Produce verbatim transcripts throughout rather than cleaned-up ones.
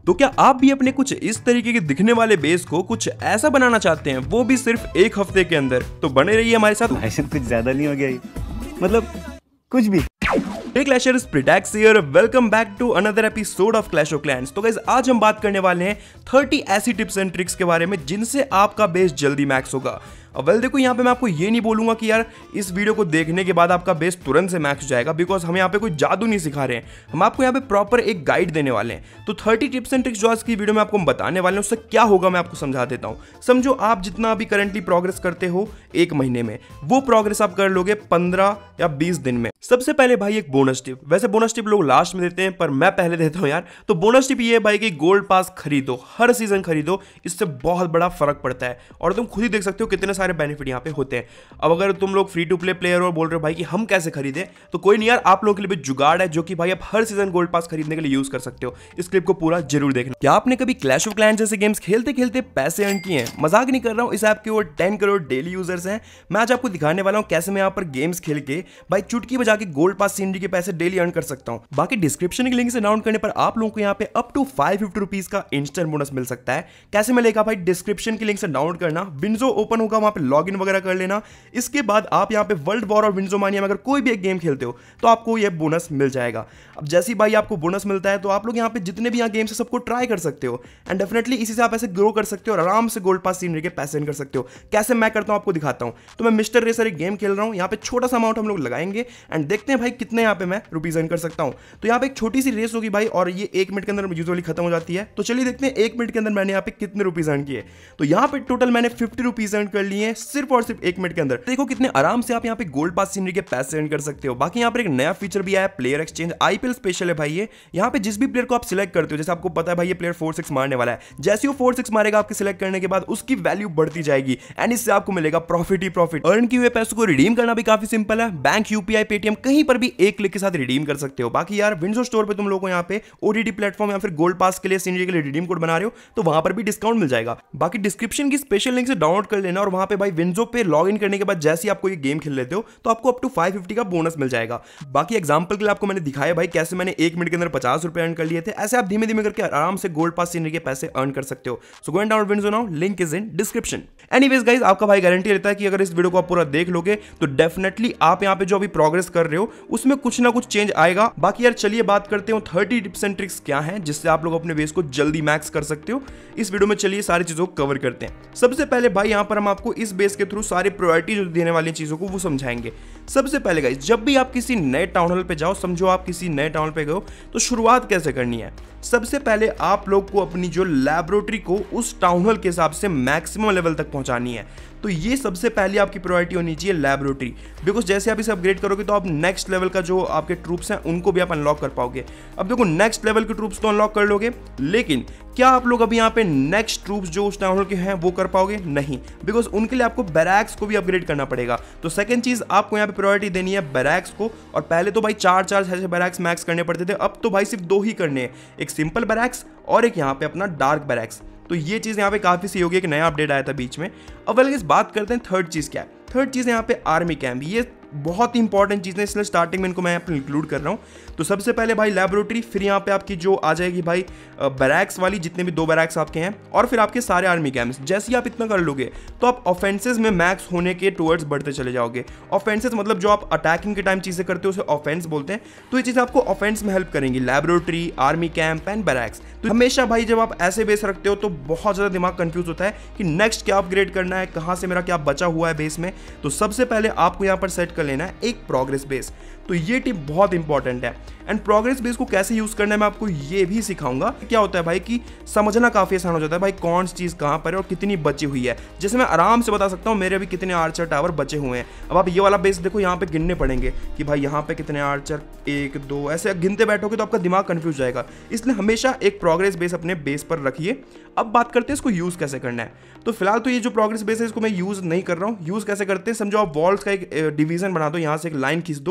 तो क्या आप भी अपने कुछ इस तरीके के दिखने वाले बेस को कुछ ऐसा बनाना चाहते हैं, वो भी सिर्फ एक हफ्ते के अंदर? तो बने रहिए हमारे साथ। कुछ ज्यादा नहीं हो गया ये? मतलब कुछ भी। Hey Clashers, Pritax here. Welcome back to another episode of Clash of Clans. तो गाइस आज हम बात करने वाले हैं तीस ऐसी टिप्स एंड ट्रिक्स के बारे में जिनसे आपका बेस जल्दी मैक्स होगा। अब वेल देखो, यहाँ पे मैं आपको ये नहीं बोलूंगा कि यार इस वीडियो को देखने के बाद आपका बेस तुरंत से मैक्स हो जाएगा, बिकॉज हम यहाँ पे कोई जादू नहीं सिखा रहे हैं। हम आपको यहाँ पे प्रॉपर एक गाइड देने वाले हैं। तो तीस टिप्स एंड ट्रिक्स जो आज की वीडियो में आपको बताने वाले हैं उससे क्या होगा मैं आपको समझा देता हूँ। समझो आप जितना अभी करंटली प्रोग्रेस करते हो एक महीने में, वो प्रोग्रेस आप कर लोगे पंद्रह या बीस दिन में। सबसे पहले भाई एक बोनस टिप, वैसे बोनस टिप लोग लास्ट में देते हैं पर मैं पहले देता हूँ यार। तो बोनस टिप ये है भाई कि गोल्ड पास खरीदो, हर सीजन खरीदो, इससे बहुत बड़ा फर्क पड़ता है और तुम खुद ही देख सकते हो कितने सारे बेनिफिट यहाँ पे होते हैं। अब अगर तुम लोग फ्री टू प्ले प्लेयर और बोल रहे हो भाई कि हम कैसे खरीदे, तो कोई नहीं यार, आप लोगों के लिए भी जुगाड़ है जो कि भाई आप हर सीजन गोल्ड पास खरीदने के लिए यूज कर सकते हो। इस क्लिप को पूरा जरूर देखना। क्या आपने कभी क्लैश ऑफ क्लैंस जैसे गेम्स खेलते खेलते पैसे अर्न किए हैं? मजाक नहीं कर रहा हूँ, इस ऐप के वो टेन करोड़ डेली यूजर्स हैं। मैं आज आपको दिखाने वाला हूँ कैसे मैं यहाँ पर गेम्स खेल के भाई चुटकी बजा के गोल्ड पास सीनरी के पैसे डेली अर्न कर सकता हूँ। बाकी डिस्क्रिप्शन के लिंक से डाउनलोड करने पर आप लोगों को यहाँ पे up to five fifty rupees का इंस्टेंट बोनस मिल सकता है। कैसे मिलेगा भाई? डिस्क्रिप्शन के लिंक से डाउनलोड करना, विंडो ओपन होगा, वहां पे लॉग इन वगैरह कर लेना। इसके बाद आप यहाँ पे वर्ल्ड वॉर और विंडो मानिया में अगर कोई भी एक गेम खेलते हो तो आपको ये बोनस मिल जाएगा। अब जैसे ही भाई आपको बोनस मिलता है तो आप लोग यहाँ पे जितने भी यहाँ गेम्स है सबको ट्राई कर सकते हो एंड डेफिनेटली इसी से आप ऐसे ग्रो कर सकते हो और आराम से गोल्ड पास सीनरी के पैसे अर्न कर सकते हो। कैसे मैं करता हूँ आपको दिखाता हूँ। तो मैं मिस्टर रेसर एक गेम खेल रहा हूँ, यहाँ पे छोटा सा अमाउंट हम लोग लगाएंगे एंड देखते हैं भाई कितने यहाँ पे मैं रुपीज अर्न कर सकता हूँ। तो यहाँ पे एक छोटी सी रेस होगी भाई और ये एक मिनट के अंदर यूजुअली खत्म हो जाती है। तो चलिए देखते हैं एक मिनट के अंदर मैंने यहाँ पे कितने रुपीज अर्न किए। तो यहाँ पे टोटल मैंने फिफ्टी रुपीज अर्न कर लिए सिर्फ और सिर्फ एक मिनट के अंदर। देखो कितने आराम से आप यहाँ पे गोल्ड पास सीनरी के पैसे अर्न कर सकते हो। बाकी यहाँ पर एक नया फीचर भी आया, प्लेयर एक्सचेंज। आईपीएल स्पेशल है भाई ये। यहाँ पे जिस भी प्लेयर को आप सिलेक्ट करते हो, जैसे आपको पता है भाई ये प्लेयर फोर सिक्स मारने वाला है, जैसे वो फोर सिक्स मारेगा आपके सिलेक्ट करने के बाद उसकी वैल्यू बढ़ती जाएगी एंड इससे आपको मिलेगा प्रॉफिट ही प्रॉफिट। अर्न किए हुए पैसों को रिडीम करना भी काफी सिंपल है। बैंक, यूपीआई, पेटीएम कहीं पर भी एक क्लिक के साथ रिडीम कर सकते हो। बाकी यार विंडो स्टोर पे तुम लोगों को यहाँ पे ओडीडी प्लेटफॉर्म या फिर गोल्ड पास के लिए सीनरी के लिए रिडीम कोड बना रहे हो तो वहां पर भी डिस्काउंट मिल जाएगा। बाकी डिस्क्रिप्शन की स्पेशल लिंक से डाउनलोड कर लेना और वहां पे भाई विंडो पे लॉग इन करने के बाद जैसे आप कोई गेम खेल लेते हो तो आपको अप टू फाइव फिफ्टी का बोनस मिल जाएगा। बाकी एग्जांपल के लिए आपको मैंने दिखाया भाई कैसे मैंने एक मिनट के अंदर पचास रुपए अर्न कर लिए थे। ऐसे आप धीमे धीमे करके आराम से गोल्ड पास सीनरी के पैसे अर्न कर सकते हो। So go and download window now, link is in description. Anyways guys, आपका भाई गारंटी देता है कि अगर इस वीडियो को आप पूरा देख लोगे तो डेफिनेटली आप यहाँ पे जो अभी प्रोग्रेस कर रहे हो उसमें कुछ ना कुछ चेंज आएगा। बाकी यार चलिए बात करते हो थर्टी टिप्स एंड ट्रिक्स क्या हैं जिससे आप लोग अपने बेस को जल्दी मैक्स कर सकते हो। इस वीडियो में चलिए सारी चीजों को कवर करते हैं। सबसे पहले भाई यहाँ पर हम आपको इस बेस के थ्रू सारी प्रायोरिटी जो देने वाली चीजों को वो समझाएंगे। सबसे पहले गाइस, जब भी आप किसी नए टाउन हॉल पे जाओ, समझो आप किसी नए टाउन पे गए तो शुरुआत कैसे करनी है। सबसे पहले आप लोग को अपनी जो लैबोरेटरी को उस टाउन हॉल के हिसाब से मैक्सिमम लेवल तक पहुंचानी है। तो ये सबसे पहले आपकी प्रायोरिटी होनी चाहिए लैबोरेटरी, बिकॉज जैसे आप इसे अपग्रेड करोगे तो आप नेक्स्ट लेवल का जो आपके ट्रूप्स हैं उनको भी आप अनलॉक कर पाओगे। अब देखो नेक्स्ट लेवल के ट्रूप्स तो अनलॉक कर लोगे, लेकिन क्या आप लोग अभी यहाँ पे नेक्स्ट ट्रूप्स जो उस टाउन हॉल के हैं वो कर पाओगे? नहीं, बिकॉज उनके लिए आपको बैरैक्स को भी अपग्रेड करना पड़ेगा। तो सेकंड चीज आपको यहाँ पे प्रायोरिटी देनी है बैरैक्स को। और पहले तो भाई चार चार छह बैरैक्स मैक्स करने पड़ते थे, अब तो भाई सिर्फ दो ही करने हैं, एक सिंपल बैरैक्स और एक यहाँ पे अपना डार्क बैरैक्स। तो ये चीज यहाँ पे काफी सही होगी, एक नया अपडेट आया था बीच में। अब वेल इस बात करते हैं थर्ड चीज क्या है। थर्ड चीज यहाँ पे आर्मी कैंप। ये बहुत ही इंपॉर्टेंट चीज़ है, इसलिए स्टार्टिंग में इनको मैं यहाँ पे इंक्लूड कर रहा हूँ। तो सबसे पहले भाई लैबोरेटरी, फिर यहाँ पे आपकी जो आ जाएगी भाई बैरैक्स वाली, जितने भी दो बैरैक्स आपके हैं, और फिर आपके सारे आर्मी कैंप्स। जैसे ही आप इतना कर लोगे तो आप ऑफेंसेस में मैक्स होने के टुवर्ड्स बढ़ते चले जाओगे। ऑफेंसेस मतलब जो आप अटैकिंग के टाइम चीज़ें करते हो उसे ऑफेंस बोलते हैं। तो ये चीज़ आपको ऑफेंस में हेल्प करेंगी, laboratory, army camp and barracks. तो हमेशा भाई जब आप ऐसे बेस रखते हो तो बहुत ज़्यादा दिमाग कंफ्यूज होता है कि नेक्स्ट क्या अपग्रेड करना है, कहाँ से मेरा क्या बचा हुआ है बेस में। तो सबसे पहले आपको यहाँ पर सेट कर लेना है एक प्रोग्रेस बेस। तो ये टिप बहुत इंपॉर्टेंट है एंड प्रोग्रेस बेस को कैसे यूज करना है मैं आपको ये भी सिखाऊंगा। क्या होता है भाई कि समझना काफी आसान हो जाता है भाई कौन सी चीज कहां पर है और कितनी बची हुई है। जैसे मैं आराम से बता सकता हूं मेरे अभी कितने आर्चर टावर बचे हुए हैं। अब आप ये वाला बेस देखो, यहाँ पे गिनने पड़ेंगे कि भाई यहाँ पे कितने आर्चर, एक दो, ऐसे गिनते बैठोगे तो आपका दिमाग कंफ्यूज जाएगा। इसलिए हमेशा एक प्रोग्रेस बेस अपने बेस पर रखिए। अब बात करते हैं इसको यूज कैसे करना है। तो फिलहाल तो ये जो प्रोग्रेस बेस है इसको मैं यूज नहीं कर रहा हूँ। यूज कैसे करते हैं समझो, आप वॉल्स का एक डिवीजन बना दो, यहाँ से एक लाइन खींच दो, ये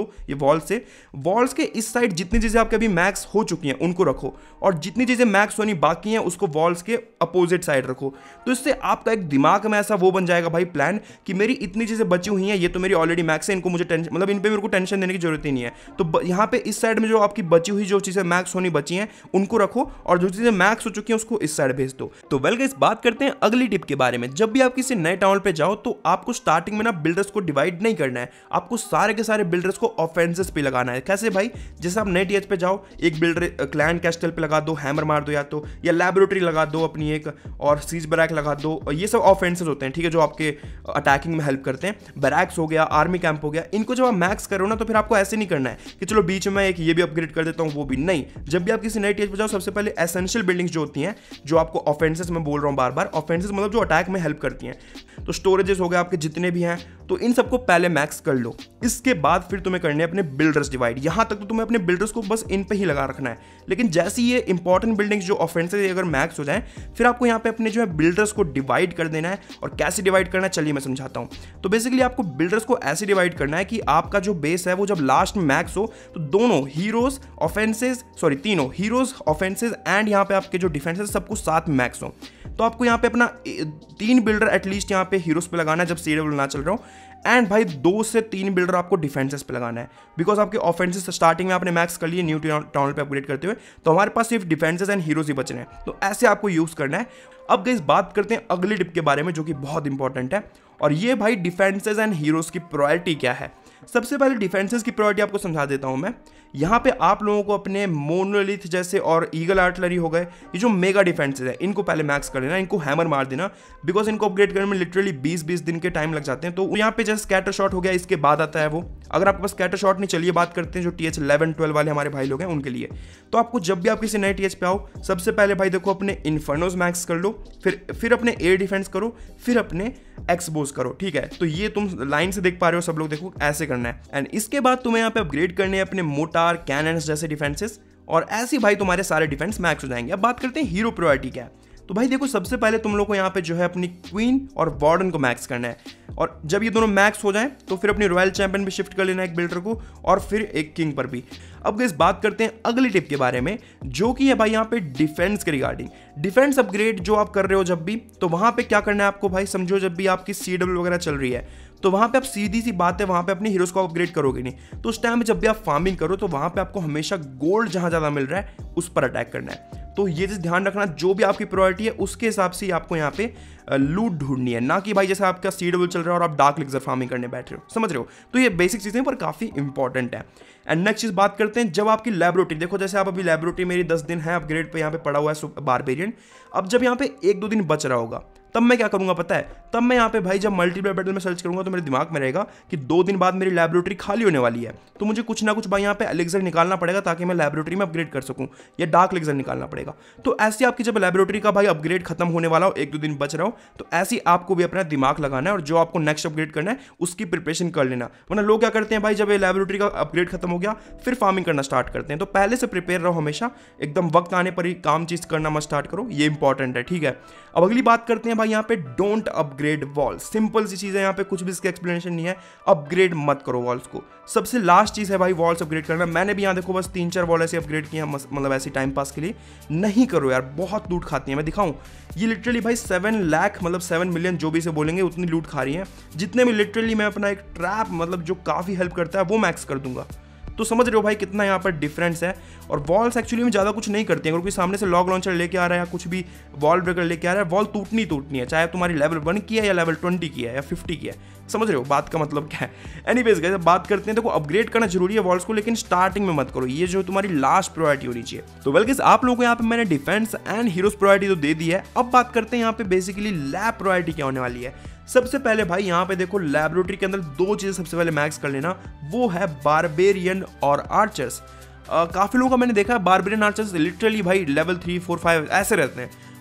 वॉल से, वॉल्स के इस साइड जितनी चीज़ें आपके अभी मैक्स हो चुकी हैं उनको रखो, और जितनी चीज़ें मैक्स होनी बाकी हैं उसको वॉल्स के अपोजिट साइड रखो। तो इससे आपका एक दिमाग में ऐसा वो बन जाएगा भाई प्लान कि मेरी इतनी चीज़ें बची हुई हैं, ये तो मेरी ऑलरेडी मैक्स है, इनको मुझे टेंशन मतलब इन पर मेरे को टेंशन देने की जरूरत ही नहीं है। तो यहाँ पे इस साइड में जो आपकी बची हुई जो चीज़ें मैक्स होनी बची हैं उनको रखो, और जो चीज़ें मैक्स हो चुकी हैं उसको इस साइड भेज दो। तो वेल गाइस, बात करते हैं अगली टिप के बारे में। जब भी आप किसी नए टाउन पे जाओ तो आपको स्टार्टिंग में ना बिल्डर्स को डिवाइड नहीं करना है, आपको सारे के सारे बिल्डर्स को ऑफेंसेस पे लगाना है। कैसे भाई? जैसे आप नए टीएच पे जाओ, एक बिल्डर क्लैन कैस्टल पे लगा दो, हैमर मार दो या तो, या लैबोरेटरी लगा दो अपनी एक, और सीज बैरक लगा दो। ये सब ऑफेंसेस होते हैं, ठीक है, जो आपके अटैकिंग में हेल्प करते हैं। बैरक्स हो गया, आर्मी कैंप हो गया, इनको जब आप मैक्स करो ना तो फिर आपको ऐसे नहीं करना है कि चलो बीच में एक ये भी अपग्रेड कर देता हूँ वो भी नहीं। जब भी आप किसी नए टीएच पे जाओ, सबसे पहले एसेंशियल बिल्डिंग्स जो होती हैं, जो आपको ऑफेंसेस में बोल रहा हूँ बार बार, ऑफेंसेस मतलब जो अटैक में हेल्प करती हैं, तो स्टोरेजेस हो गए आपके जितने भी हैं, तो इन सबको पहले मैक्स कर लो। इसके बाद फिर तुम्हें करने हैं अपने बिल्डर्स डिवाइड। यहां तक तो तुम्हें अपने बिल्डर्स को बस इन पे ही लगा रखना है, लेकिन जैसे ये इंपॉर्टेंट बिल्डिंग्स जो ऑफेंसेस अगर मैक्स हो जाए, फिर आपको यहाँ पे अपने जो है बिल्डर्स को डिवाइड कर देना है। और कैसे डिवाइड करना है चलिए मैं समझाता हूँ। तो बेसिकली आपको बिल्डर्स को ऐसे डिवाइड करना है कि आपका जो बेस है वो जब लास्ट में मैक्स हो तो दोनों हीरोज ऑफेंसेस सॉरी तीनों हीरोज ऑफेंसेस एंड यहाँ पे आपके जो डिफेंसेस सब कुछ साथ में मैक्स हो। तो आपको यहाँ पे अपना तीन बिल्डर एटलीस्ट यहाँ पे हीरोज पे लगाना है जब सी लेवल ना चल रहा हो, एंड भाई दो से तीन बिल्डर आपको डिफेंसेस पे लगाना है, बिकॉज आपके ऑफेंसेस स्टार्टिंग में आपने मैक्स कर लिए न्यू टाउन पे अपग्रेड करते हुए, तो हमारे पास सिर्फ डिफेंसेस एंड हीरोज ही बच रहे हैं। तो ऐसे आपको यूज करना है। अब गाइस बात करते हैं अगली टिप के बारे में जो कि बहुत इंपॉर्टेंट है, और ये भाई डिफेंसेस एंड हीरोज की प्रायोरिटी क्या है। सबसे पहले डिफेंसेस की प्रायोरिटी आपको समझा देता हूं मैं। यहाँ पे आप लोगों को अपने मोनोलिथ जैसे और ईगल आर्टिलरी हो गए, ये जो मेगा डिफेंसेस है, इनको पहले मैक्स कर लेना, इनको हैमर मार देना, बिकॉज इनको अपग्रेड करने में लिटरली बीस बीस दिन के टाइम लग जाते हैं। तो यहाँ पे जैसे स्कैटर शॉट हो गया, इसके बाद आता है वो। अगर आपके पास स्कैटर शॉट नहीं, चलिए बात करते हैं जो टी एच इलेवन ट्वेल्व वाले हमारे भाई लोग हैं उनके लिए। तो आपको जब भी आप किसी नए टी एच पे आओ, सबसे पहले भाई देखो अपने इन्फर्नोज मैक्स कर लो, फिर फिर अपने एयर डिफेंस करो, फिर अपने एक्सपोज करो, ठीक है। तो ये तुम लाइन से देख पा रहे हो सब लोग, देखो ऐसे करना है। एंड इसके बाद तुम्हें यहाँ पे अपग्रेड करने हैं अपने मोटार कैनन्स जैसे डिफेंसेस, और ऐसे भाई तुम्हारे सारे डिफेंस मैक्स हो जाएंगे। अब बात करते हैं हीरो प्रायोरिटी क्या है। तो भाई देखो सबसे पहले तुम लोग को यहाँ पे जो है अपनी क्वीन और वार्डन को मैक्स करना है, और जब ये दोनों मैक्स हो जाएं तो फिर अपनी रॉयल चैंपियन भी शिफ्ट कर लेना है एक बिल्डर को, और फिर एक किंग पर भी। अब गाइस बात करते हैं अगली टिप के बारे में, जो कि है भाई यहाँ पे डिफेंस के रिगार्डिंग। डिफेंस अपग्रेड जो आप कर रहे हो जब भी, तो वहां पे क्या करना है आपको भाई, समझो जब भी आपकी सी डब्ल्यू वगैरह चल रही है, तो वहां पे आप सीधी सी बात है वहां पे अपने हीरोज को अपग्रेड करोगे नहीं। तो उस टाइम में जब भी आप फार्मिंग करो तो वहां पे आपको हमेशा गोल्ड जहां ज्यादा मिल रहा है उस पर अटैक करना है। तो ये चीज ध्यान रखना, जो भी आपकी प्रायोरिटी है उसके हिसाब से आपको यहाँ पे लूट ढूंढनी है, ना कि भाई जैसे आपका सी डब्ल्यू चल रहा है और आप डार्क लेक्सर फार्मिंग करने बैठ रहे हो, समझ रहे हो। तो ये बेसिक चीजें पर काफी इंपॉर्टेंट है। एंड नेक्स्ट चीज बात करते हैं, जब आपकी लैबोरेटरी, देखो जैसे आप अभी लैबोरेटरी मेरी दस दिन है अपग्रेड पे यहाँ पे पड़ा हुआ है बारबेरियन, अब जब यहाँ पे एक दो दिन बच रहा होगा तब मैं क्या करूंगा पता है, तब मैं यहाँ पे भाई जब मल्टीप्लेयर बैटल में सर्च करूंगा तो मेरे दिमाग में रहेगा कि दो दिन बाद मेरी लैबोरेटरी खाली होने वाली है, तो मुझे कुछ ना कुछ भाई यहाँ पे एलेक्सर निकालना पड़ेगा ताकि मैं लैबोरेटरी में अपग्रेड कर सकूं, या डार्क लेक्सर निकालना पड़ेगा। तो ऐसी आपकी जब लैबोरेटरी का भाई अपग्रेड खत्म होने वाला हो, एक दो दिन बच रहा हो, तो ऐसी आपको भी अपना दिमाग लगाना है और जो आपको नेक्स्ट अपग्रेड करना है उसकी प्रिपरेशन कर लेना। वरना लोग क्या करते हैं भाई, जब ये लैबोरेटरी का अपग्रेड खत्म हो गया फिर फार्मिंग करना स्टार्ट करते हैं। तो पहले से प्रिपेयर रहो, हमेशा एकदम वक्त आने पर ही काम चीज करना मत स्टार्ट करो, ये इंपॉर्टेंट है, ठीक है। अब अगली बात करते हैं भाई यहाँ पे डोंट अपग्रेड वॉल। सिंपल सी चीज है, यहाँ पे कुछ भी इसका एक्सप्लेनेशन नहीं है, अपग्रेड मत करो वॉल्स को। सबसे लास्ट चीज है भाई वॉल्स अपग्रेड करना। मैंने भी यहाँ देखो बस तीन चार वॉल ऐसे अपग्रेड किए हैं, मतलब ऐसे टाइम पास के लिए। नहीं करो यार, बहुत लूट खाती है। मैं दिखाऊं, ये लिटरली भाई सेवन लाख मतलब सेवन मिलियन जो भी इसे बोलेंगे उतनी लूट खा रही है, जितने में लिटरली मैं अपना एक ट्रैप मतलब जो काफी हेल्प करता है वो मैक्स कर दूंगा। तो समझ रहे हो भाई कितना यहाँ पर डिफरेंस है। और वॉल्स एक्चुअली में ज़्यादा कुछ नहीं करती है। अगर कोई सामने से लॉग लॉन्चर लेके आ रहा है या कुछ भी वॉल ब्रेकर लेके आ रहा है, वॉल टूटनी टूटनी है, चाहे तुम्हारी लेवल वन की है या लेवल ट्वेंटी की है या फिफ्टी की है। समझ रहे हो बात का मतलब क्या है। एनीवेज गाइस, बात करते हैं, देखो अपग्रेड करना जरूरी है वॉल्स को, लेकिन स्टार्टिंग में मत करो, ये जो तुम्हारी लास्ट प्रायोरिटी होनी चाहिए। तो वेल गाइस, आप लोगों को यहाँ पे मैंने डिफेंस एंड हीरोज प्रायोरिटी तो दे दी है। अब बात करते हैं यहाँ पे बेसिकली लैब प्रायोरिटी क्या होने वाली है। सबसे पहले भाई यहाँ पे देखो लैबोरेटरी के अंदर दो चीजें सबसे पहले मैक्स कर लेना, वो है बारबेरियन और आर्चर्स। काफी लोगों का मैंने देखा है बारबेरियन आर्चर्स लिटरली भाई लेवल थ्री फोर फाइव ऐसे रहते हैं,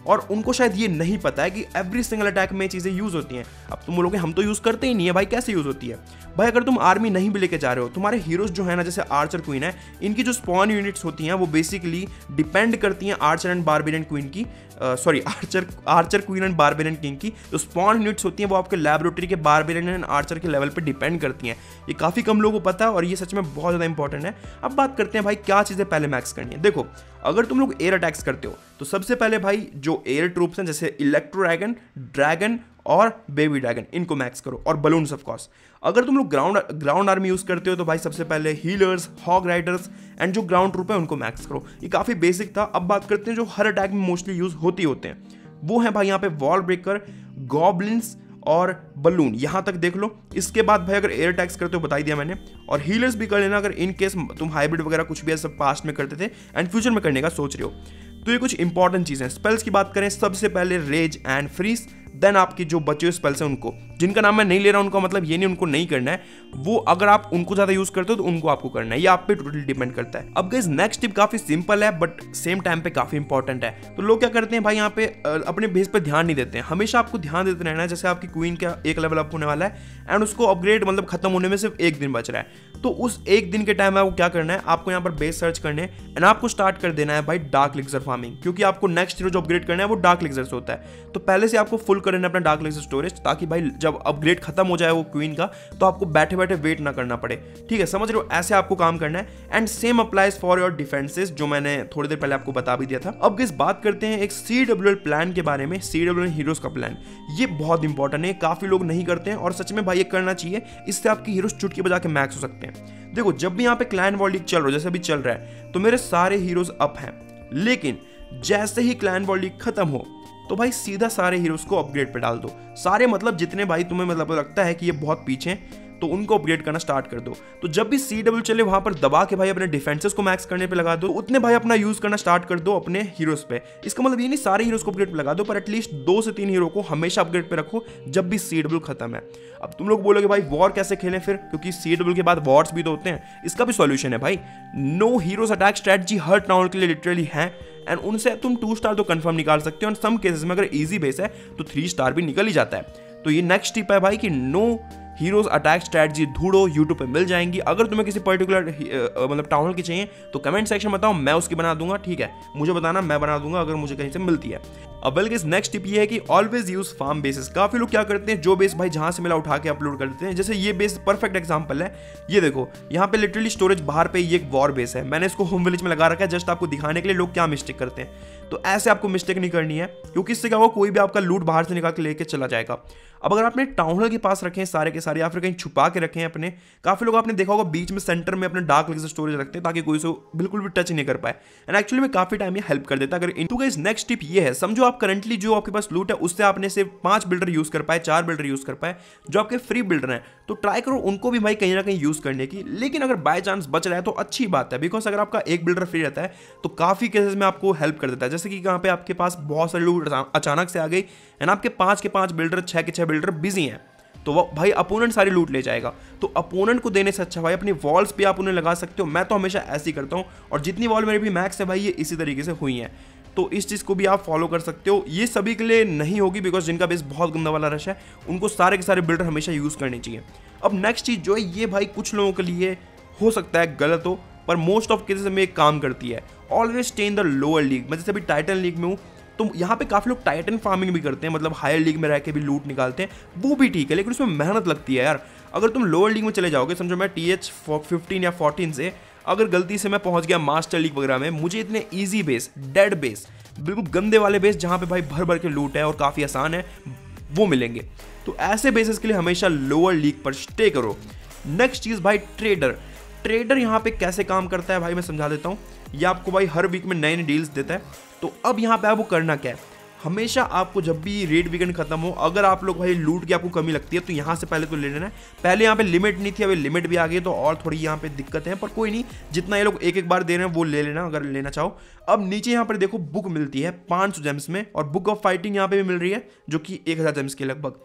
और उनको शायद ये नहीं पता है कि एवरी सिंगल अटैक में चीज़ें यूज़ होती हैं। अब तुम बोलोगे हम तो यूज़ करते ही नहीं है भाई, कैसे यूज़ होती है भाई? अगर तुम आर्मी नहीं भी लेके जा रहे हो, तुम्हारे हीरोज जो है ना, जैसे आर्चर क्वीन है, इनकी जो स्पॉन यूनिट्स होती हैं वो बेसिकली डिपेंड करती हैं आर्चर एंड बारबेरियन क्वीन की, sorry archer archer queen and barbarian king की जो स्पॉन यूनिट्स होती हैं वो आपके लैबोरेटरी के बारबेरियन एंड आर्चर के लेवल पे डिपेंड करती हैं। ये काफ़ी कम लोगों को पता है और ये सच में बहुत ज़्यादा इंपॉर्टेंट है। अब बात करते हैं भाई क्या चीज़ें पहले मैक्स करनी है। देखो, अगर तुम लोग एयर अटैक्स करते हो तो सबसे पहले भाई जो एयर ट्रूप्स हैं जैसे इलेक्ट्रो ड्रैगन, ड्रैगन और बेबी ड्रैगन, इनको मैक्स करो, और बलून्स ऑफ कोर्स। अगर तुम लोग ग्राउंड ग्राउंड आर्मी यूज़ करते हो तो भाई सबसे पहले हीलर्स, हॉग राइडर्स एंड जो ग्राउंड ट्रूप है उनको मैक्स करो। ये काफ़ी बेसिक था। अब बात करते हैं जो हर अटैक में मोस्टली यूज़ होती होते हैं, वो है भाई यहाँ पे वॉल ब्रेकर, गॉब्लिन्स और बलून, यहाँ तक देख लो। इसके बाद भाई अगर एयर अटैक्स करते हो बता दिया मैंने, और हीलर्स भी कर लेना अगर इन केस तुम हाइब्रिड वगैरह कुछ भी ऐसा पास्ट में करते थे एंड फ्यूचर में करने का सोच रहे हो। तो ये कुछ इंपॉर्टेंट चीज़ें। स्पेल्स की बात करें, सबसे पहले रेज एंड फ्रीज, देन आपकी जो बचे हुए स्पेल्स हैं उनको, जिनका नाम मैं नहीं ले रहा हूं, उनका मतलब ये नहीं उनको नहीं करना है, वो अगर आप उनको ज़्यादा यूज़ करते हो तो उनको आपको करना है, ये आप पे टोटली डिपेंड करता है। अब गाइस नेक्स्ट टिप काफ़ी सिंपल है बट सेम टाइम पे काफ़ी इंपॉर्टेंट है। तो लोग क्या करते हैं भाई, यहाँ पे अपने बेस पे ध्यान नहीं देते हैं। हमेशा आपको ध्यान देते रहना है। जैसे आपकी क्वीन का एक लेवल अप होने वाला है एंड उसको अपग्रेड मतलब खत्म होने में सिर्फ एक दिन बच रहा है, तो उस एक दिन के टाइम में आपको क्या करना है, आपको यहाँ पर बेस सर्च करने एंड आपको स्टार्ट कर देना है भाई डार्क एलिक्सर फार्मिंग, क्योंकि आपको नेक्स्ट हीरो जो अपग्रेड करना है वो डार्क एलिक्सर से होता है। तो पहले से आपको फुल करना है अपना डार्क एलिक्सर स्टोरेज, ताकि भाई जब अपग्रेड खत्म हो जाए वो क्वीन का तो आपको बैठे बैठे वेट ना करना पड़े। ठीक है, समझ रहे हो? ऐसे आपको काम करना है। And same applies for your defenses, जो मैंने थोड़ी देर पहले आपको बता भी दिया था। अब इस बात करते हैं एक सी डब्ल्यू एल प्लान के बारे में। सी डब्ल्यू एल हीरोज का प्लान, ये बहुत इंपॉर्टेंट है, काफी लोग नहीं करते हैं और सच में भाई ये करना चाहिए। इससे आपकी हीरोज चुटकी बजा के मैक्स हो सकते हैं। देखो, जब भी यहाँ पे क्लैन वॉर लीग चल रहा है, जैसे अभी चल रहा है, तो मेरे सारे हीरोज अप हैं, लेकिन जैसे ही क्लैन वॉर लीग खत्म हो तो भाई सीधा सारे हीरोज को अपग्रेड पे डाल दो। सारे मतलब जितने भाई तुम्हें मतलब लगता है कि ये बहुत पीछे हैं तो उनको अपग्रेड करना स्टार्ट कर दो। तो जब भी सी डब्ल्यू चले वहां पर दबा के भाई अपने डिफेंसेस को मैक्स करने पे लगा दो, उतने भाई अपना यूज करना स्टार्ट कर दो अपने हीरोज पे। इसका मतलब ये नहीं सारे हीरोज को अपग्रेड पे लगा दो, पर एटलीस्ट दो से तीन हीरो को हमेशा अपग्रेड पे रखो जब भी सी डब्ल्यू खत्म है। अब तुम लोग बोलोगे भाई वॉर कैसे खेलें फिर, क्योंकि सी डब्ल्यू के बाद वॉर्स भी तो होते हैं। इसका भी सॉल्यूशन है भाई, नो हीरोज अटैक स्ट्रेटजी हर टाउन के लिए लिटरली है एंड उनसे तुम टू स्टार तो कंफर्म निकाल सकते हो। एंड सम केसेस में अगर इजी बेस है तो थ्री स्टार भी निकल ही जाता है। तो ये नेक्स्ट टिप है भाई कि नो हीरोज अटैक स्ट्रैटेजी ढूंढो, यूट्यूब पे मिल जाएंगी। अगर तुम्हें किसी पर्टिकुलर मतलब टाउन हॉल की चाहिए तो कमेंट सेक्शन बताओ, मैं उसकी बना दूंगा। ठीक है, मुझे बताना, मैं बना दूंगा अगर मुझे कहीं से मिलती है। अब बल्कि नेक्स्ट टिप ये है कि ऑलवेज यूज फार्म बेसिस। काफी लोग क्या करते हैं, जो बेस भाई जहां से मिला उठा के अपलोड कर देते हैं। जैसे ये बेस परफेक्ट एग्जांपल है, ये देखो यहाँ पे लिटरली स्टोरेज बाहर पे ये एक वॉर बेस है, मैंने इसको होम विलेज में लगा रखा है जस्ट आपको दिखाने के लिए लोग क्या मिस्टेक करते हैं। तो ऐसे आपको मिस्टेक नहीं करनी है, क्योंकि इससे क्या होगा, कोई भी आपका लूट बाहर से निकाल के लेके चला जाएगा। अब अगर आपने टाउन हॉल के पास रखे हैं सारे के सारे, या फिर कहीं छुपा के रखे हैं अपने, काफी लोग आपने देखा होगा बीच में सेंटर में अपने डार्क एलिक्सर स्टोरेज रखते हैं ताकि कोई से बिल्कुल भी टच नहीं कर पाए। एंड एक्चुअली में काफी टाइम ये हेल्प कर देता है। अगर इनटू गाइस नेक्स्ट टिप ये है, समझो आप करंटली जो आपके पास लूट है उससे आपने सिर्फ पांच बिल्डर यूज कर पाए, चार बिल्डर यूज कर पाए, जो आपके फ्री बिल्डर हैं, तो ट्राई करो उनको भी भाई कहीं ना कहीं यूज करने की। लेकिन अगर बाय चांस बच रहा है तो अच्छी बात है, बिकॉज अगर आपका एक बिल्डर फ्री रहता है तो काफी केसेस में आपको हेल्प कर देता है। जैसे कि यहाँ पे आपके पास बहुत सारी लूट अचानक से आ गई एंड आपके पांच के पांच बिल्डर, छह के छह बिल्डर बिजी हैं, तो वो भाई अपोनेंट सारी लूट ले जाएगा। तो अपोनेंट को देने से अच्छा भाई अपनी वॉल्स पे आप उन्हें लगा सकते हो। मैं तो हमेशा ऐसे ही करता हूँ, और जितनी वॉल मेरी भी मैक्स है भाई ये इसी तरीके से हुई हैं। तो इस चीज़ को भी आप फॉलो कर सकते हो। ये सभी के लिए नहीं होगी, बिकॉज जिनका बेस बहुत गंदा वाला रश है उनको सारे के सारे बिल्डर हमेशा यूज़ करने चाहिए। अब नेक्स्ट चीज़ जो है, ये भाई कुछ लोगों के लिए हो सकता है गलत हो, पर मोस्ट ऑफ केसेस में एक काम करती है। Always stay in the lower league. मैं जैसे अभी टाइटन लीग में हूँ, तो यहाँ पे काफी लोग टाइटन फार्मिंग भी करते हैं, मतलब हायर लीग में रह के भी लूट निकालते हैं, वो भी ठीक है, लेकिन उसमें मेहनत लगती है यार। अगर तुम लोअर लीग में चले जाओगे, समझो मैं टी एच फिफ्टीन या फोर्टीन से अगर गलती से मैं पहुंच गया मास्टर लीग वगैरह में, मुझे इतने ईजी बेस, डेड बेस, बिल्कुल गंदे वाले बेस जहाँ पे भाई भर भर के लूट है और काफ़ी आसान है, वो मिलेंगे। तो ऐसे बेसिस के लिए हमेशा लोअर लीग पर स्टे करो। नेक्स्ट चीज़ भाई, ट्रेडर। ट्रेडर यहाँ पे कैसे काम करता है भाई मैं समझा देता हूँ। ये आपको भाई हर वीक में नए नए डील्स देता है। तो अब यहाँ पे आपको करना क्या है, हमेशा आपको जब भी रेड वीकेंड खत्म हो, अगर आप लोग भाई लूट की आपको कमी लगती है तो यहाँ से पहले तो ले लेना है। पहले यहाँ पे लिमिट नहीं थी, अभी लिमिट भी आ गई तो और थोड़ी यहाँ पे दिक्कत है, पर कोई नहीं, जितना ये लोग एक एक बार दे रहे हैं वो ले लेना अगर लेना चाहो। अब नीचे यहाँ पर देखो बुक मिलती है पाँच सौ जेम्स में, और बुक ऑफ फाइटिंग यहाँ पे भी मिल रही है जो कि एक हज़ार जेम्स के लगभग।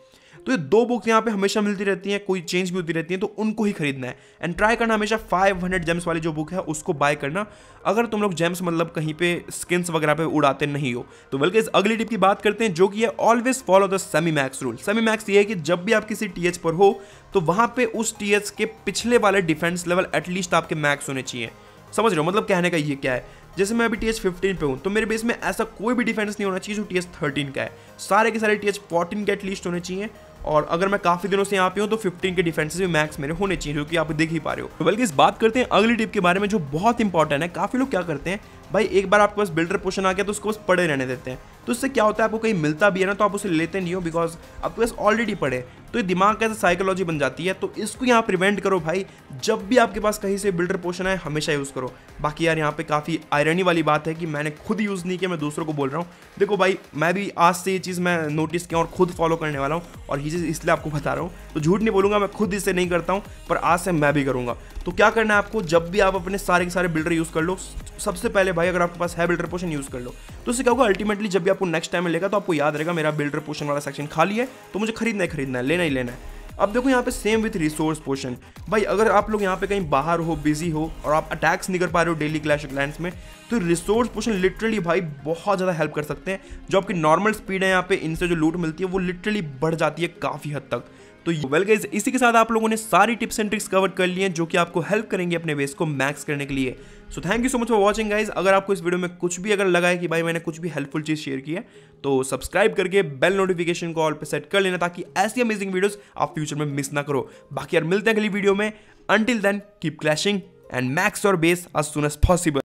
तो ये दो बुक्स यहाँ पे हमेशा मिलती रहती हैं, कोई चेंज भी होती रहती है, तो उनको ही खरीदना है। एंड ट्राई करना हमेशा फाइव हंड्रेड जेम्स वाली जो बुक है उसको बाय करना, अगर तुम लोग जेम्स मतलब कहीं पे स्किन्स वगैरह पे उड़ाते नहीं हो तो। बल्कि इस अगली टिप की बात करते हैं जो कि है always follow the semi max rule. Semi max ये है कि जब भी आप किसी टीएच पर हो तो वहां पे उस टीएच के पिछले वाले डिफेंस लेवल एटलीस्ट आपके मैक्स होने चाहिए। समझ रहे हो मतलब कहने का ये क्या है? जैसे मैं अभी टी एच फिफ्टीन पे हूँ तो मेरे बेस में ऐसा कोई भी डिफेंस नहीं होना चाहिए जो टी एच थर्टीन का है। सारे के सारे टी एच फोर्टीन के एटलीस्ट होने चाहिए, और अगर मैं काफी दिनों से यहाँ पे हूँ तो फिफ्टीन के डिफेंसेस भी मैक्स मेरे होने चाहिए, जो कि आप देख ही पा रहे हो। तो बल्कि इस बात करते हैं अगली टिप के बारे में जो बहुत इंपॉर्टेंट है। काफी लोग क्या करते हैं भाई, एक बार आपके पास बिल्डर पोशन आ गया तो उसको बस पड़े रहने देते हैं, तो इससे क्या होता है आपको कहीं मिलता भी है ना तो आप उसे लेते नहीं हो, बिकॉज आपके पास ऑलरेडी पड़े। तो ये दिमाग का साइकोलॉजी बन जाती है, तो इसको यहाँ प्रिवेंट करो भाई। जब भी आपके पास कहीं से बिल्डर पोशन आए हमेशा यूज करो। बाकी यार यहाँ पे काफी आयरनी वाली बात है कि मैंने खुद यूज नहीं किया, मैं दूसरों को बोल रहा हूँ। देखो भाई मैं भी आज से ये चीज मैं नोटिस किया और खुद फॉलो करने वाला हूँ, और ये चीज इसलिए आपको बता रहा हूँ, तो झूठ नहीं बोलूंगा, मैं खुद इसे नहीं करता हूँ पर आज से मैं भी करूंगा। तो क्या करना है आपको, जब भी आप अपने सारे के सारे बिल्डर यूज कर लो, सबसे पहले भाई अगर आपके पास है बिल्डर पोशन यूज कर लो, तो उससे क्या होगा अल्टीमेटली जब भी आपको नेक्स्ट टाइम मिलेगा तो आपको याद रहेगा मेरा बिल्डर पोशन वाला सेक्शन खाली है, तो मुझे खरीदना ही खरीदना है, लेना ही लेना है। अब देखो यहाँ पे सेम विथ रिसोर्स पोशन। भाई अगर आप लोग यहाँ पे कहीं बाहर हो, बिजी हो और आप अटैक्स नहीं कर पा रहे हो डेली क्लैश ऑफ क्लैंस में, तो रिसोर्स पोशन लिटरली भाई बहुत ज़्यादा हेल्प कर सकते हैं। जो आपकी नॉर्मल स्पीड है यहाँ पे इनसे जो लूट मिलती है वो लिटरली बढ़ जाती है काफ़ी हद तक। तो वेल गाइस इसी के साथ आप लोगों ने सारी टिप्स एंड ट्रिक्स कवर कर लिए हैं जो कि आपको हेल्प करेंगे अपने बेस को मैक्स करने के लिए। So thank you so much for watching guys. अगर आपको इस वीडियो में कुछ भी अगर लगा है कि भाई मैंने कुछ भी हेल्पफुल चीज शेयर की है तो सब्सक्राइब करके बेल नोटिफिकेशन को ऑल पे सेट कर लेना, ताकि ऐसी अमेजिंग वीडियोस आप फ्यूचर में मिस ना करो। बाकी यार मिलते हैं अगली वीडियो में। Until then keep clashing and max your base as soon as possible.